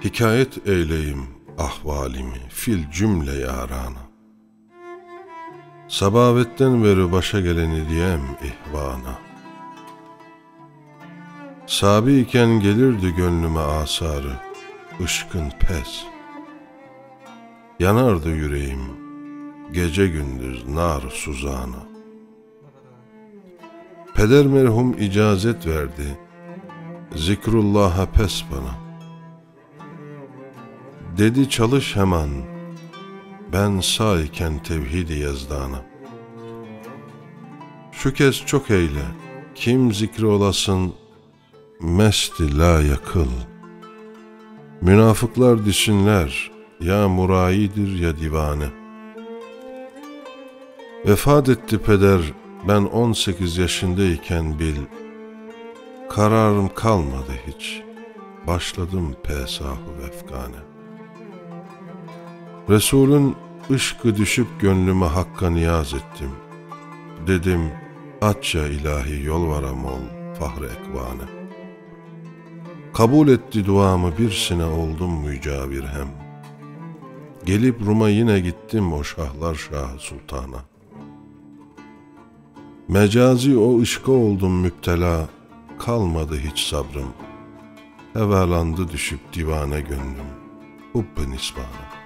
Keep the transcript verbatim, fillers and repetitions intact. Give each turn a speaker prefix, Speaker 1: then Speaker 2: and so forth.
Speaker 1: Hikayet eyleyim ahvalimi fil cümle yarana. Sabavetten beri başa geleni diyem ihvana. Sabi iken gelirdi gönlüme asarı, ışkın pes. Yanardı yüreğim, gece gündüz nar suzana. Peder merhum icazet verdi, zikrullah'a pes bana. Dedi çalış hemen, ben sağ iken tevhid-i yezdana. Şu kez çok eyle, kim zikri olasın, mesti la yakıl. Münafıklar düşünler, ya murayidir ya divane. Vefat etti peder, ben on sekiz yaşındayken bil. Kararım kalmadı hiç, başladım pesahı vefkane. Resulün ışkı düşüp gönlüme hakka niyaz ettim. Dedim, aç ya ilahi yol varam ol fahr-ı ekvane. Kabul etti duamı, bir sene oldum mücavir hem. Gelip Rum'a yine gittim o şahlar şahı sultana. Mecazi o ışka oldum müptela, kalmadı hiç sabrım. Hevalandı düşüp divane gönlüm, hubb-ı nisbana.